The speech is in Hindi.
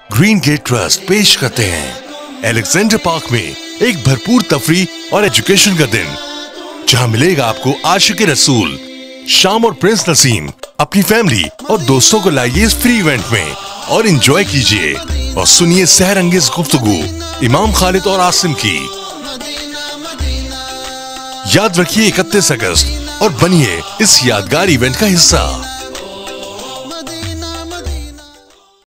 ग्रीन गेट ट्रस्ट पेश करते हैं अलेक्जेंडर पार्क में एक भरपूर तफरीह और एजुकेशन का दिन, जहां मिलेगा आपको आशिक रसूल शाम और प्रिंस नसीम अपनी फैमिली और दोस्तों को लाइए इस फ्री इवेंट में और एंजॉय कीजिए और सुनिए सहरंगेज गुफ्तगू इमाम खालिद और आसिम की। याद रखिए 31 अगस्त और बनिए इस यादगार इवेंट का हिस्सा।